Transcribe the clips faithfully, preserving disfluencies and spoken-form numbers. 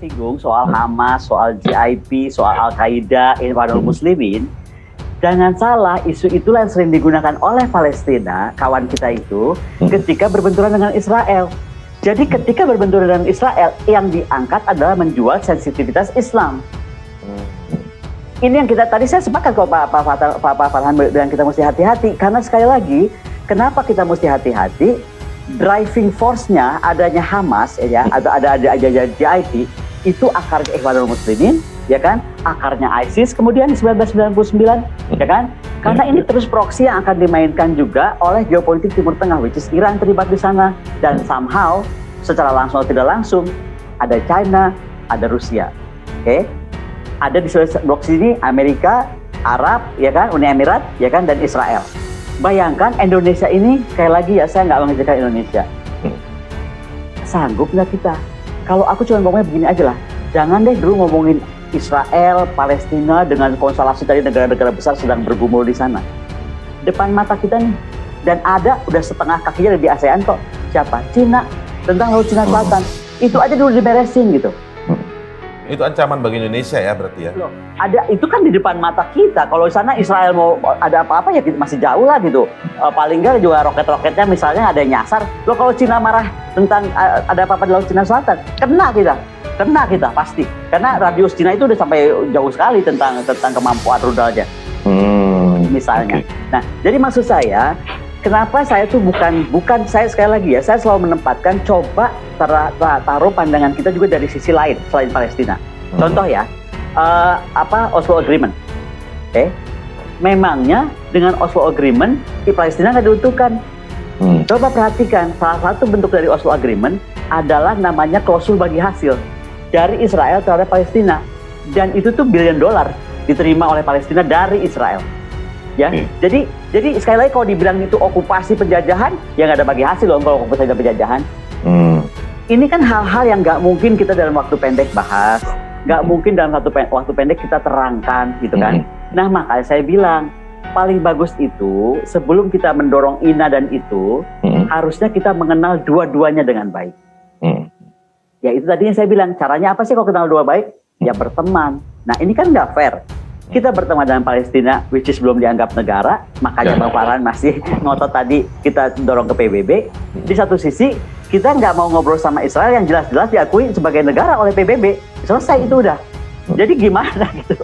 singgung soal Hamas, soal G I P, soal Al-Qaeda, Ikhwanul Muslimin, jangan salah, isu itulah yang sering digunakan oleh Palestina, kawan kita itu, ketika berbenturan dengan Israel. Jadi ketika berbenturan dengan Israel, yang diangkat adalah menjual sensitivitas Islam. Ini yang kita, tadi saya sepakat kok Pak, Pak, Pak, Pak Farhan bilang kita mesti hati-hati. Karena sekali lagi, kenapa kita mesti hati-hati? Driving force-nya adanya Hamas, ya, atau ada ada aja G I P, itu akarnya Ikhwanul Muslimin, ya kan? Akarnya ISIS kemudian di seribu sembilan ratus sembilan puluh sembilan, ya kan? Karena ini terus proksi yang akan dimainkan juga oleh geopolitik Timur Tengah, which is Iran terlibat di sana, dan somehow secara langsung atau tidak langsung ada China, ada Rusia, oke? Okay? Ada di blok sini Amerika, Arab, ya kan? Uni Emirat, ya kan? Dan Israel. Bayangkan Indonesia ini, sekali lagi ya, saya nggak mengejarkan Indonesia. Sanggup nggak kita? Kalau aku cuma ngomongnya begini aja lah, jangan deh dulu ngomongin Israel, Palestina dengan konstelasi tadi negara-negara besar sedang bergumul di sana. Depan mata kita nih, dan ada udah setengah kakinya di ASEAN kok. Siapa? Cina, tentang Laut Cina Selatan. Itu aja dulu diberesin gitu. Itu ancaman bagi Indonesia ya berarti ya? Loh, ada, itu kan di depan mata kita. Kalau sana Israel mau ada apa-apa ya masih jauh lah gitu. Uh, paling nggak juga roket-roketnya misalnya ada yang nyasar. Loh kalau Cina marah tentang uh, ada apa-apa di Laut Cina Selatan, kena kita. Kena kita pasti. Karena radius Cina itu udah sampai jauh sekali tentang tentang kemampuan rudalnya. Hmm, misalnya. Okay. Nah, jadi maksud saya, kenapa saya tuh bukan bukan saya sekali lagi ya, saya selalu menempatkan coba taruh pandangan kita juga dari sisi lain selain Palestina. Contoh ya, uh, apa Oslo Agreement, oke? Okay? Memangnya dengan Oslo Agreement, di Palestina nggak diuntungkan. Hmm. Coba perhatikan, salah satu bentuk dari Oslo Agreement adalah namanya klausul bagi hasil dari Israel terhadap Palestina, dan itu tuh billion dolar diterima oleh Palestina dari Israel. Ya, hmm. jadi jadi sekali lagi kalau dibilang itu okupasi penjajahan, ya nggak ada bagi hasil loh kalau okupasi penjajahan. Hmm. Ini kan hal-hal yang nggak mungkin kita dalam waktu pendek bahas, nggak mungkin dalam satu pen waktu pendek kita terangkan, gitu kan? Hmm. Nah makanya saya bilang paling bagus itu sebelum kita mendorong ina dan itu, hmm. harusnya kita mengenal dua-duanya dengan baik. Hmm. Ya itu tadinya saya bilang caranya apa sih kalau kenal dua baik? Ya berteman. Nah ini kan nggak fair. Kita berteman dengan Palestina, which is belum dianggap negara, makanya Bang Farhan masih ngotot tadi kita dorong ke P B B. Di satu sisi, kita nggak mau ngobrol sama Israel yang jelas-jelas diakui sebagai negara oleh P B B. Selesai itu udah. Jadi gimana gitu?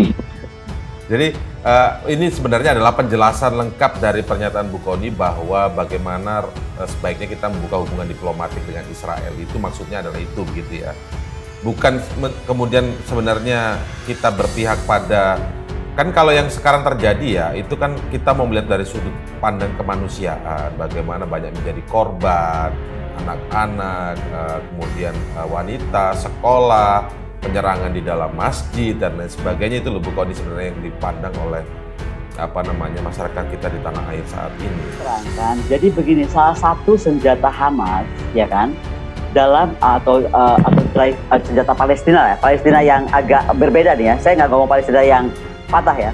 Jadi uh, ini sebenarnya adalah penjelasan lengkap dari pernyataan Bu Kony bahwa bagaimana uh, sebaiknya kita membuka hubungan diplomatik dengan Israel. Itu maksudnya adalah itu begitu ya. Bukan kemudian sebenarnya kita berpihak pada, kan kalau yang sekarang terjadi ya, itu kan kita mau melihat dari sudut pandang kemanusiaan, bagaimana banyak menjadi korban, anak-anak, kemudian wanita, sekolah, penyerangan di dalam masjid, dan lain sebagainya. Itu loh Bu Kony sebenarnya yang dipandang oleh apa namanya masyarakat kita di tanah air saat ini. Terangkan, jadi begini, salah satu senjata Hamas, ya kan, dalam atau uh, atau drive uh, senjata Palestina ya, Palestina yang agak berbeda nih ya, saya nggak ngomong Palestina yang patah ya,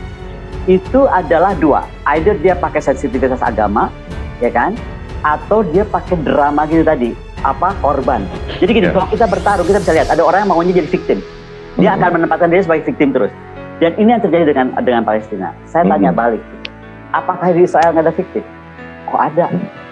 itu adalah dua, either dia pakai sensitivitas agama, ya kan, atau dia pakai drama gitu tadi, apa korban. Jadi gini, yeah. Kalau kita bertaruh, kita bisa lihat ada orang yang maunya jadi victim, dia mm-hmm. akan menempatkan diri sebagai victim terus, dan ini yang terjadi dengan dengan Palestina. Saya mm-hmm. tanya balik, apakah di Israel nggak ada victim? Kok ada?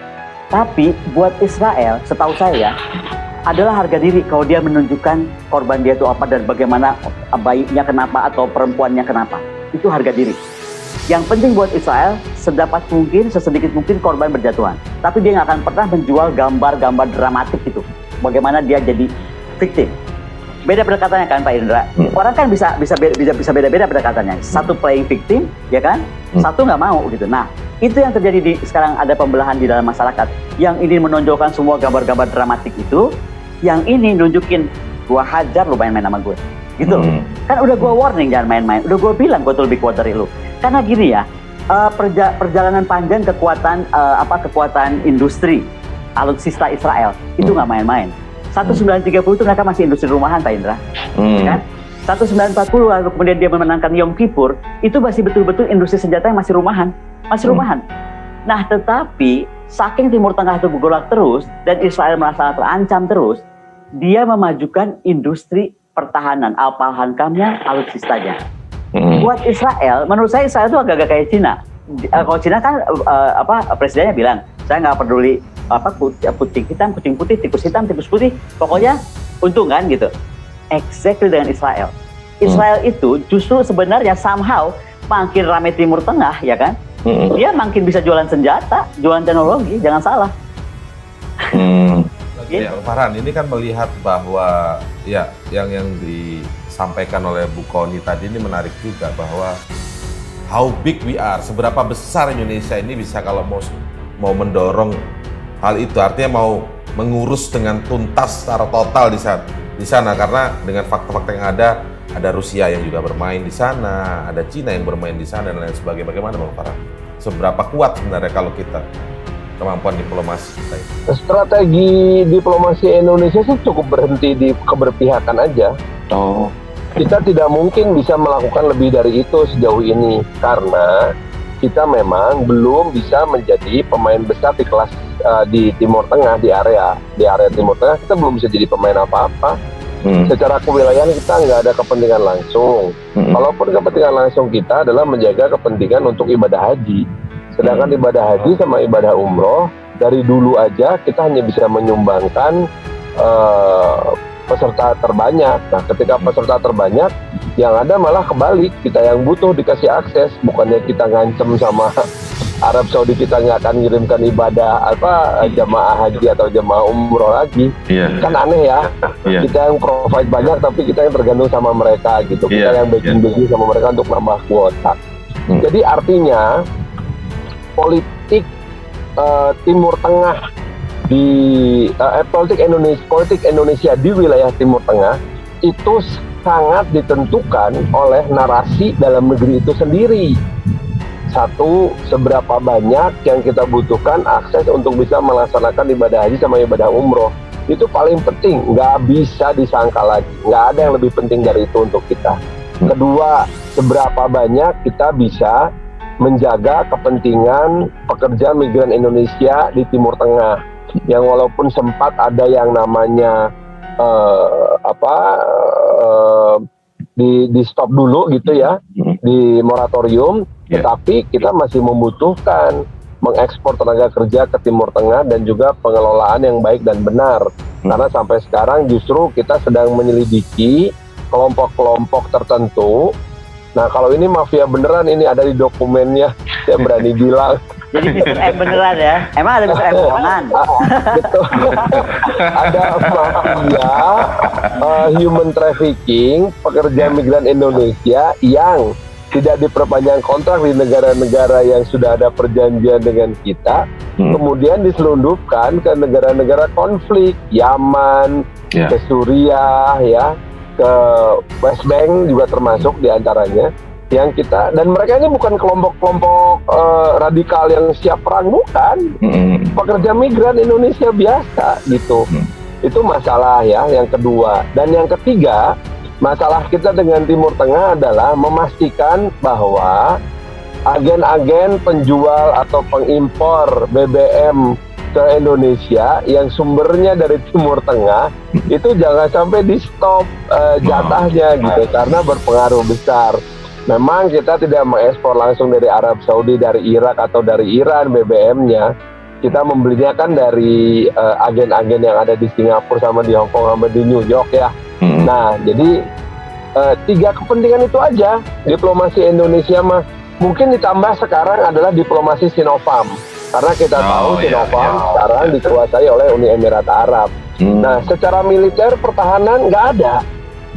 Tapi buat Israel, setahu saya, adalah harga diri kalau dia menunjukkan korban dia itu apa dan bagaimana bayinya kenapa atau perempuannya kenapa. Itu harga diri. Yang penting buat Israel, sedapat mungkin, sesedikit mungkin korban berjatuhan. Tapi dia nggak akan pernah menjual gambar-gambar dramatik itu. Bagaimana dia jadi victim. Beda pendekatannya kan Pak Indra. Orang kan bisa bisa bisa bisa beda-beda pendekatannya. Satu playing victim, ya kan? Satu nggak mau gitu. Nah, itu yang terjadi di sekarang, ada pembelahan di dalam masyarakat. Yang ini menonjolkan semua gambar-gambar dramatik itu, yang ini nunjukin gua hajar lu main-main sama gue. Gitu. Hmm. Kan udah gua warning jangan main-main. Udah gua bilang gua tuh lebih kuat dari lu. Karena gini ya, uh, perja perjalanan panjang kekuatan uh, apa kekuatan industri alutsista Israel itu nggak hmm. main-main. seribu sembilan ratus tiga puluh itu mereka masih industri rumahan, Pak Indra. Hmm. Kan? seribu sembilan ratus empat puluh lalu kemudian dia memenangkan Yom Kippur, itu masih betul-betul industri senjata yang masih rumahan. Masih hmm. rumahan. Nah, tetapi saking Timur Tengah itu bergolak terus dan Israel merasa terancam terus, dia memajukan industri pertahanan, alpahankamnya, alutsistanya. Hmm. Buat Israel, menurut saya Israel itu agak-agak kayak Cina. Uh, kalau Cina kan uh, apa presidennya bilang, saya nggak peduli apa kucing hitam, kucing putih, tikus hitam, tikus putih, pokoknya untung kan gitu. Exactly dengan Israel. Israel hmm. itu justru sebenarnya somehow makin ramai Timur Tengah, ya kan? Hmm. Dia makin bisa jualan senjata, jualan teknologi, jangan salah. Hmm. Ya, Farhan, ini kan melihat bahwa ya yang yang disampaikan oleh Bu Kony tadi ini menarik juga, bahwa how big we are, seberapa besar Indonesia ini bisa kalau mau mau mendorong hal itu, artinya mau mengurus dengan tuntas secara total di saat di sana, karena dengan fakta-fakta yang ada, ada Rusia yang juga bermain di sana, ada Cina yang bermain di sana dan lain sebagainya. Bagaimana Bang Farhan? Seberapa kuat sebenarnya kalau kita kemampuan diplomasi kita ini? Strategi diplomasi Indonesia sih cukup berhenti di keberpihakan aja. Oh. Kita tidak mungkin bisa melakukan lebih dari itu sejauh ini karena kita memang belum bisa menjadi pemain besar di kelas uh, di Timur Tengah, di area di area Timur Tengah kita belum bisa jadi pemain apa-apa. Hmm. Secara kewilayahan kita nggak ada kepentingan langsung. Hmm. Walaupun kepentingan langsung kita adalah menjaga kepentingan untuk ibadah haji. Sedangkan hmm. ibadah haji sama ibadah umroh dari dulu aja kita hanya bisa menyumbangkan uh, peserta terbanyak. Nah, ketika peserta terbanyak, yang ada malah kebalik, kita yang butuh dikasih akses, bukannya kita ngancem sama Arab Saudi kita nggak akan ngirimkan ibadah apa jamaah haji atau jamaah umroh lagi. Yeah. Kan aneh ya. Yeah. Kita yang provide banyak tapi kita yang tergantung sama mereka gitu. Yeah. Kita yang begging-begging sama mereka untuk nambah kuota. Hmm. Jadi artinya politik uh, Timur Tengah di uh, politik Indonesia politik Indonesia di wilayah Timur Tengah itu sangat ditentukan oleh narasi dalam negeri itu sendiri. Satu, seberapa banyak yang kita butuhkan akses untuk bisa melaksanakan ibadah haji sama ibadah umroh. Itu paling penting, nggak bisa disangka lagi. Nggak ada yang lebih penting dari itu untuk kita. Kedua, seberapa banyak kita bisa menjaga kepentingan pekerja migran Indonesia di Timur Tengah. Yang walaupun sempat ada yang namanya uh, apa uh, di di stop dulu gitu ya, di moratorium, yeah. Tetapi kita masih membutuhkan mengekspor tenaga kerja ke Timur Tengah dan juga pengelolaan yang baik dan benar. Hmm. Karena sampai sekarang justru kita sedang menyelidiki kelompok-kelompok tertentu. Nah, kalau ini mafia beneran, ini ada di dokumennya, saya berani bilang. Jadi mister M beneran ya? Emang ada mister M bohongan? Betul. Ada mafia uh, human trafficking, pekerja migran Indonesia yang tidak diperpanjang kontrak di negara-negara yang sudah ada perjanjian dengan kita, hmm. kemudian diselundupkan ke negara-negara konflik, Yaman, yeah. ke Suriah, ya, ke West Bank juga termasuk diantaranya. Yang kita, dan mereka ini bukan kelompok-kelompok uh, radikal yang siap perang, bukan. Mm. Pekerja migran Indonesia biasa gitu. Mm. Itu masalah ya, yang kedua. Dan yang ketiga, masalah kita dengan Timur Tengah adalah memastikan bahwa agen-agen penjual atau pengimpor B B M ke Indonesia yang sumbernya dari Timur Tengah itu jangan sampai di stop uh, jatahnya gitu, karena berpengaruh besar. Memang kita tidak mengekspor langsung dari Arab Saudi, dari Irak atau dari Iran B B M-nya. Kita membelinya kan dari uh, agen-agen yang ada di Singapura sama di Hong Kong sama di New York ya. Hmm. Nah, jadi uh, tiga kepentingan itu aja diplomasi Indonesia mah. Mungkin ditambah sekarang adalah diplomasi Sinovac. Karena kita oh, tahu Sinovac iya, iya. sekarang dikuasai oleh Uni Emirat Arab. Hmm. Nah, secara militer pertahanan nggak ada.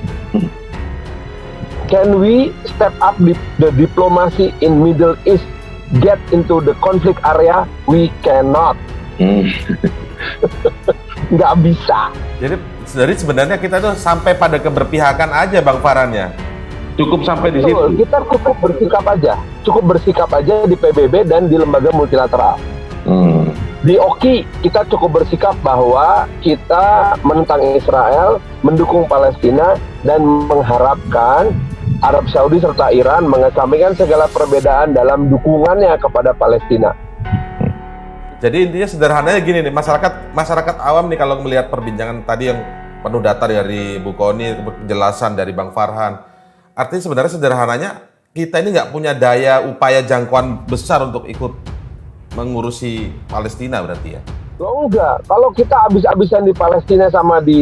Can we step up the, the diplomacy in Middle East, get into the conflict area? We cannot. Hmm. Nggak bisa. Jadi, jadi sebenarnya kita tuh sampai pada keberpihakan aja, Bang Farhan ya. Cukup sampai di situ. Kita cukup bersikap aja, cukup bersikap aja di P B B dan di lembaga multilateral. Hmm. Di O K I kita cukup bersikap bahwa kita menentang Israel, mendukung Palestina, dan mengharapkan Arab Saudi serta Iran mengesampingkan segala perbedaan dalam dukungannya kepada Palestina. Jadi intinya sederhananya gini nih, masyarakat masyarakat awam nih kalau melihat perbincangan tadi yang penuh data dari Bu Kony, penjelasan dari Bang Farhan. Artinya sebenarnya sederhananya kita ini nggak punya daya upaya jangkauan besar untuk ikut mengurusi Palestina berarti ya? Oh enggak, kalau kita habis-habisan di Palestina sama di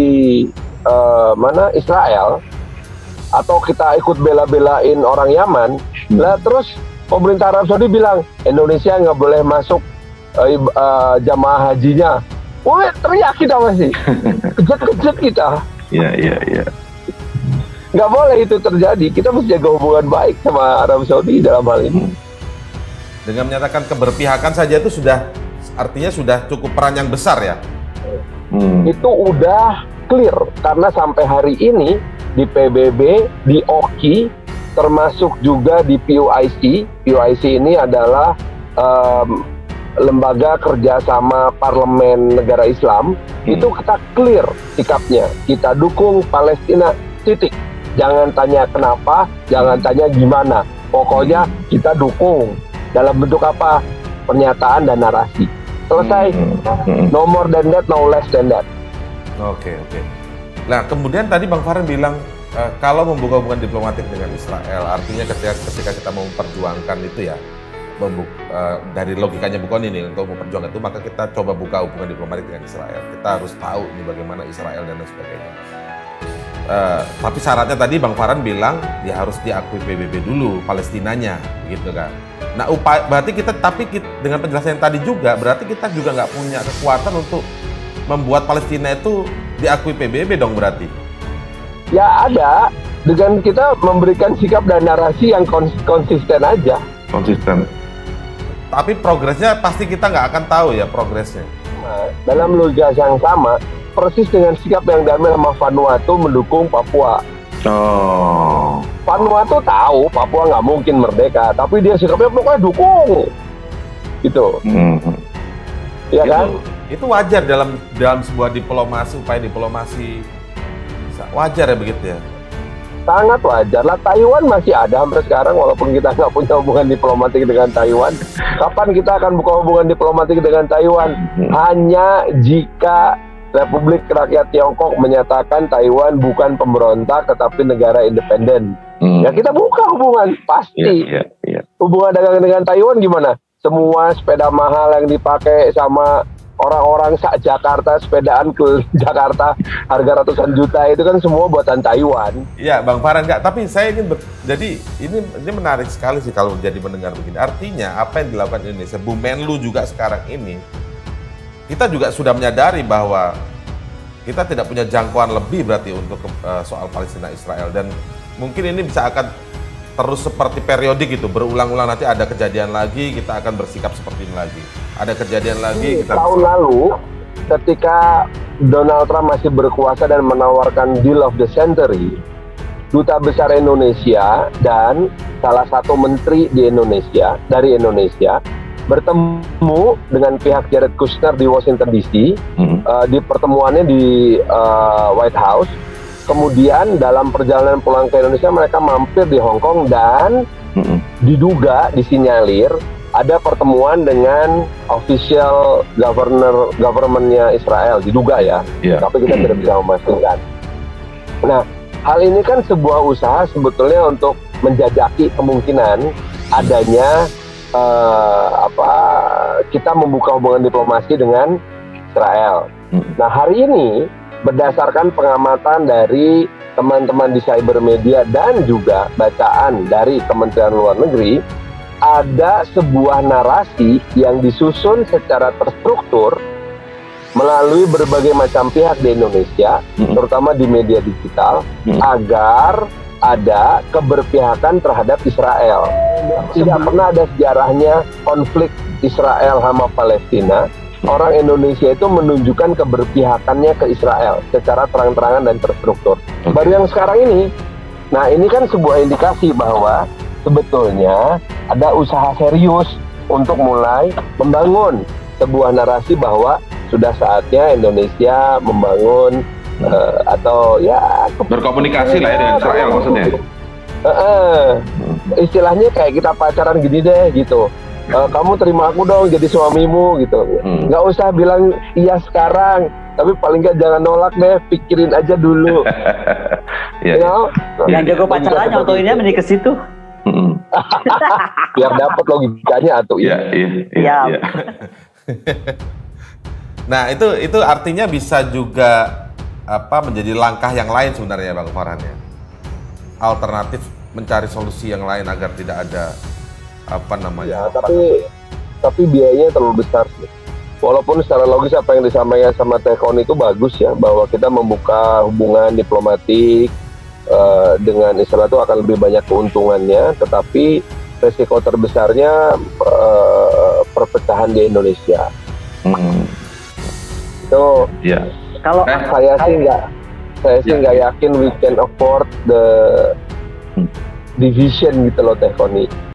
uh, mana Israel, atau kita ikut bela-belain orang Yaman, hmm. lah terus pemerintah Arab Saudi bilang Indonesia nggak boleh masuk uh, uh, jamaah hajinya. Wah, teriak kita masih, kejut-kejut kita. Iya, iya, iya. Nggak boleh itu terjadi. Kita mesti jaga hubungan baik sama Arab Saudi dalam hal ini. Dengan menyatakan keberpihakan saja itu sudah, artinya sudah cukup peran yang besar ya? Hmm. Itu udah clear, karena sampai hari ini di P B B, di O K I, termasuk juga di P U I C. P U I C ini adalah um, lembaga kerjasama parlemen negara Islam, hmm. itu kita clear sikapnya, kita dukung Palestina, titik. Jangan tanya kenapa, jangan tanya gimana, pokoknya kita dukung. Dalam bentuk apa? Pernyataan dan narasi. Selesai. Hmm. No more than that, no less than that. Oke, oke. Nah, kemudian tadi Bang Farhan bilang uh, kalau membuka hubungan diplomatik dengan Israel, artinya ketika ketika kita mau memperjuangkan itu ya, Membuk, uh, dari logikanya Bu Kony ini untuk memperjuangkan itu, maka kita coba buka hubungan diplomatik dengan Israel. Kita harus tahu ini bagaimana Israel dan lain sebagainya. Uh, tapi syaratnya tadi Bang Farhan bilang ya harus diakui P B B dulu Palestinanya, gitu kan. Nah, upaya berarti kita tapi kita, dengan penjelasan yang tadi juga berarti kita juga nggak punya kekuatan untuk membuat Palestina itu diakui P B B dong berarti. Ya ada, dengan kita memberikan sikap dan narasi yang kons konsisten aja. Konsisten. Tapi progresnya pasti kita nggak akan tahu ya progresnya. Nah, dalam logika yang sama, persis dengan sikap yang diambil sama Vanuatu mendukung Papua. Oh. Vanuatu tahu Papua nggak mungkin merdeka, tapi dia sikapnya pokoknya dukung. Gitu. Hmm. Ya kan? Itu, itu wajar dalam dalam sebuah diplomasi, upaya diplomasi. Wajar ya begitu ya? Sangat wajar lah. Taiwan masih ada sampai sekarang walaupun kita nggak punya hubungan diplomatik dengan Taiwan. Kapan kita akan buka hubungan diplomatik dengan Taiwan? Hanya jika Republik Rakyat Tiongkok menyatakan Taiwan bukan pemberontak tetapi negara independen. Hmm. Ya kita buka hubungan pasti. Yeah, yeah, yeah. Hubungan dagang dengan Taiwan gimana? Semua sepeda mahal yang dipakai sama orang-orang sak Jakarta, sepedaan ke Jakarta harga ratusan juta itu kan semua buatan Taiwan. Iya, Bang Farhan, enggak, tapi saya ingin ber... jadi ini ini menarik sekali sih kalau jadi mendengar begini. Artinya apa yang dilakukan Indonesia, Bu Menlu juga sekarang ini, kita juga sudah menyadari bahwa kita tidak punya jangkauan lebih berarti untuk uh, soal Palestina Israel, dan mungkin ini bisa akan terus seperti periodik gitu, berulang-ulang, nanti ada kejadian lagi kita akan bersikap seperti ini lagi. Ada kejadian lagi kita tahun bersikap. Lalu ketika Donald Trump masih berkuasa dan menawarkan deal of the century, Duta Besar Indonesia dan salah satu menteri di Indonesia dari Indonesia bertemu dengan pihak Jared Kushner di Washington D C. Mm-hmm. uh, di pertemuannya di uh, White House. Kemudian dalam perjalanan pulang ke Indonesia mereka mampir di Hong Kong dan mm-hmm. diduga disinyalir ada pertemuan dengan official governor governmentnya Israel, diduga ya, yeah. tapi kita tidak bisa memastikan. Nah, hal ini kan sebuah usaha sebetulnya untuk menjajaki kemungkinan adanya uh, apa kita membuka hubungan diplomasi dengan Israel. Mm. Nah, hari ini berdasarkan pengamatan dari teman-teman di cyber media dan juga bacaan dari Kementerian Luar Negeri, ada sebuah narasi yang disusun secara terstruktur melalui berbagai macam pihak di Indonesia, mm-hmm. terutama di media digital, mm-hmm. agar ada keberpihakan terhadap Israel. Tidak pernah ada sejarahnya konflik Israel sama Palestina. Orang Indonesia itu menunjukkan keberpihakannya ke Israel secara terang-terangan dan terstruktur. Okay. Baru yang sekarang ini, nah ini kan sebuah indikasi bahwa sebetulnya ada usaha serius untuk mulai membangun sebuah narasi bahwa sudah saatnya Indonesia membangun hmm. uh, atau ya berkomunikasi lah ya dengan Israel maksudnya. Uh, uh, istilahnya kayak kita pacaran gini deh gitu. Uh, kamu terima aku dong jadi suamimu gitu. Hmm. Nggak usah bilang iya sekarang, Tapi paling nggak jangan nolak deh, pikirin aja dulu. Iya. Ya, Yang jago pacaran nyontoinnya mending ke situ. Mm-mm. biar dapat logikanya atau Iya, iya, iya. Siap. iya. Nah, itu itu artinya bisa juga apa menjadi langkah yang lain sebenarnya Bang Farhan ya. Alternatif mencari solusi yang lain agar tidak ada apa Ya, namanya. tapi tapi biayanya terlalu besar sih. Walaupun secara logis apa yang disampaikan sama Tekon itu bagus ya, bahwa kita membuka hubungan diplomatik uh, dengan Israel itu akan lebih banyak keuntungannya, tetapi resiko terbesarnya uh, perpecahan di Indonesia. Hmm. Itu Iya. Kalau Eh, saya sih nggak, saya sih Ya. nggak yakin we can afford the division gitu loh Tekoni.